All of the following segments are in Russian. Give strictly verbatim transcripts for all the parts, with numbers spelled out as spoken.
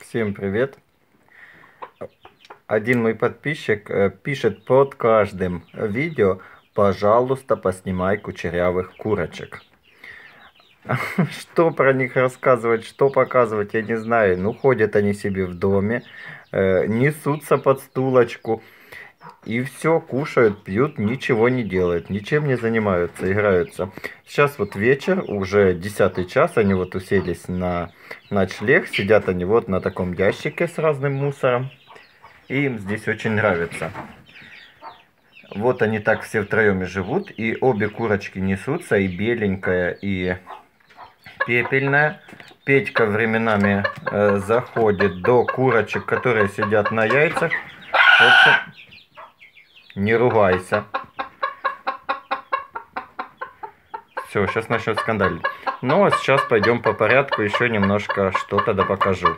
Всем привет! Один мой подписчик пишет под каждым видео: пожалуйста, поснимай кучерявых курочек. Что про них рассказывать, что показывать, я не знаю. Ну, ходят они себе в доме, несутся под стулочку и все, кушают, пьют, ничего не делают, ничем не занимаются, играются. Сейчас вот вечер, уже десятый час, они вот уселись на ночлег, сидят они вот на таком ящике с разным мусором. И им здесь очень нравится. Вот они так все втроем и живут, и обе курочки несутся, и беленькая, и пепельная. Петька временами э, заходит до курочек, которые сидят на яйцах. В общем, не ругайся. Все, сейчас начнет скандалить. Ну, а сейчас пойдем по порядку, еще немножко что-то да покажу.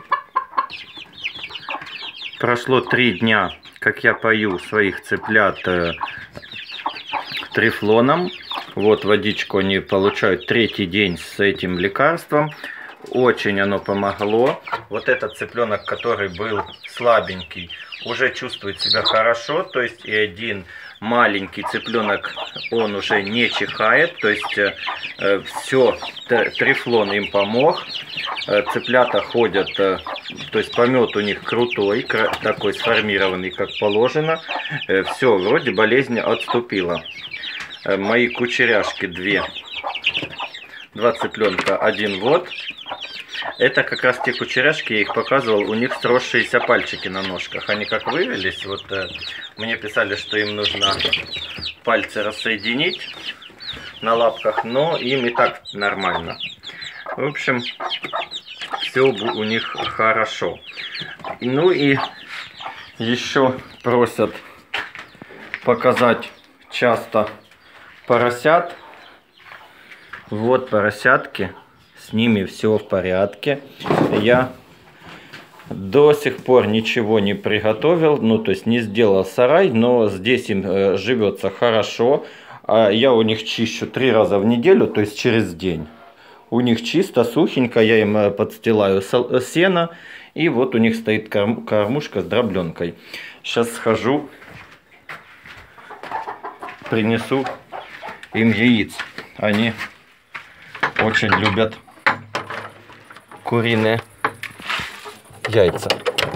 Прошло три дня, как я пою своих цыплят э, трифлоном. Вот водичку они получают третий день с этим лекарством. Очень оно помогло. Вот этот цыпленок, который был слабенький, уже чувствует себя хорошо. То есть и один маленький цыпленок, он уже не чихает. То есть э, э, все, трифлон им помог. Э, цыплята ходят, э, то есть помет у них крутой, такой сформированный, как положено. Э, все, вроде болезнь отступила. Э, мои кучеряшки две. Два цыпленка, один вот. Это как раз те кучеряшки, я их показывал, у них сросшиеся пальчики на ножках. Они как вывелись, вот э, мне писали, что им нужно пальцы рассоединить на лапках, но им и так нормально. В общем, все у них хорошо. Ну и еще просят показать часто поросят. Вот поросятки. С ними все в порядке. Я до сих пор ничего не приготовил, ну то есть не сделал сарай, но здесь им э, живется хорошо. А я у них чищу три раза в неделю, то есть через день. У них чисто, сухенько, я им подстилаю сено, и вот у них стоит корм, кормушка с дробленкой. Сейчас схожу, принесу им яиц. Они очень любят куриные яйца.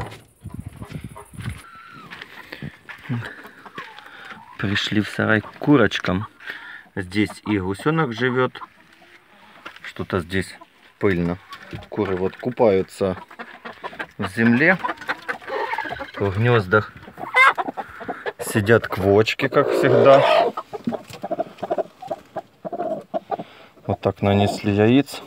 Пришли в сарай к курочкам. Здесь и гусенок живет. Что-то здесь пыльно. Куры вот купаются в земле. В гнездах сидят квочки, как всегда. Вот так нанесли яиц.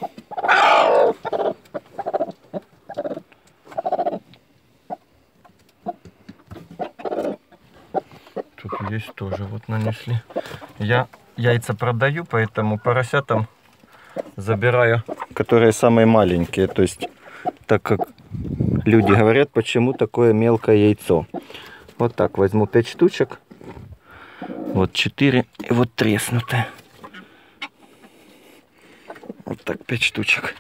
Тут есть тоже, вот нанесли. Я яйца продаю, поэтому поросятам забираю, которые самые маленькие. То есть, так как люди говорят, почему такое мелкое яйцо. Вот так возьму пять штучек. Вот четыре и вот треснутые. Вот так пять штучек.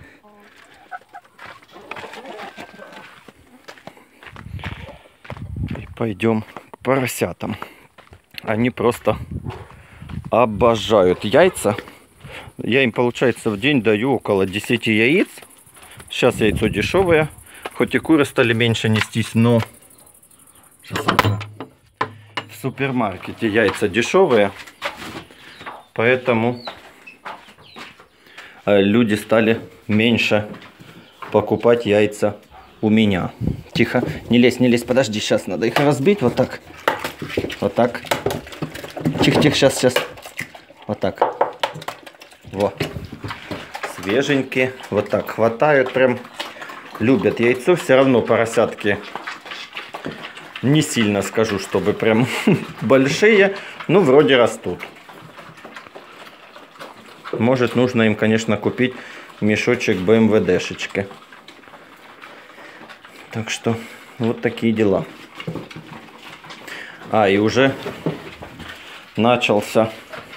И пойдем к поросятам. Они просто обожают яйца. Я им, получается, в день даю около десяти яиц. Сейчас яйцо дешевое. Хоть и куры стали меньше нестись, но в супермаркете яйца дешевые. Поэтому люди стали меньше покупать яйца у меня. Тихо, не лезь, не лезь, подожди, сейчас надо их разбить. Вот так, вот так. Тихо-тихо, сейчас, сейчас. Вот так. Во. Свеженькие. Вот так хватают, прям любят яйцо. Все равно поросятки не сильно скажу, чтобы прям большие. Ну, вроде растут. Может, нужно им, конечно, купить мешочек бэ эм вэ дэ-шечки. Так что вот такие дела. А, и уже начался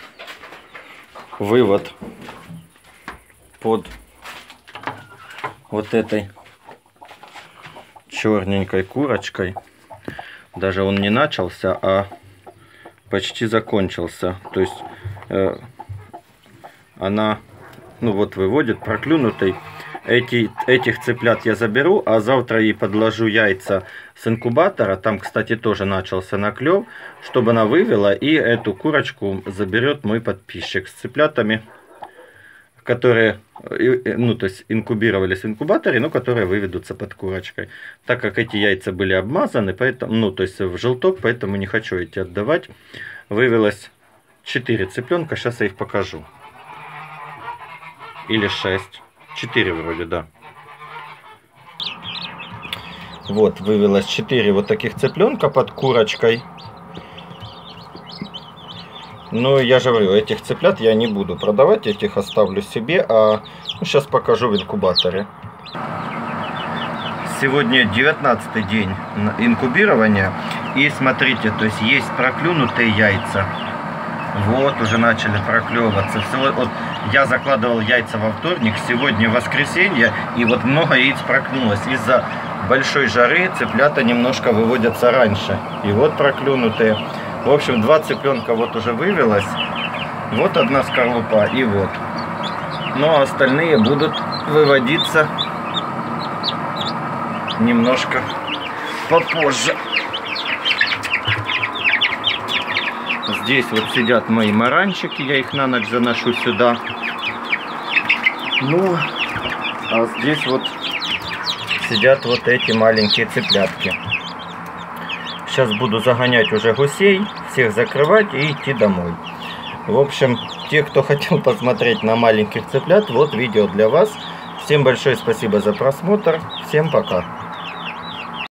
вывод под вот этой черненькой курочкой. Даже он не начался, а почти закончился. То есть э, она, ну вот, выводит проклюнутый. Эти, этих цыплят я заберу, а завтра ей подложу яйца с инкубатора. Там, кстати, тоже начался наклев, чтобы она вывела, и эту курочку заберет мой подписчик с цыплятами, которые, ну, то есть инкубировались в инкубаторе, но которые выведутся под курочкой. Так как эти яйца были обмазаны, поэтому, ну, то есть в желток, поэтому не хочу эти отдавать. Вывелось четыре цыпленка, сейчас я их покажу. Или шесть. четыре вроде, да. Вот, вывелось четыре вот таких цыпленка под курочкой. Ну, я же говорю, этих цыплят я не буду продавать, этих оставлю себе, а ну, сейчас покажу в инкубаторе. Сегодня девятнадцатый день инкубирования, и смотрите, то есть есть проклюнутые яйца. Вот, уже начали проклевываться. Вот я закладывал яйца во вторник, сегодня воскресенье, и вот много яиц проклюнулось. Из-за большой жары цыплята немножко выводятся раньше. И вот проклюнутые. В общем, два цыпленка вот уже вывелось. Вот одна скорлупа и вот. Но остальные будут выводиться немножко попозже. Здесь вот сидят мои маранчики, я их на ночь заношу сюда. Ну, а здесь вот сидят вот эти маленькие цыплятки. Сейчас буду загонять уже гусей, всех закрывать и идти домой. В общем, те, кто хотел посмотреть на маленьких цыплят, вот видео для вас. Всем большое спасибо за просмотр. Всем пока.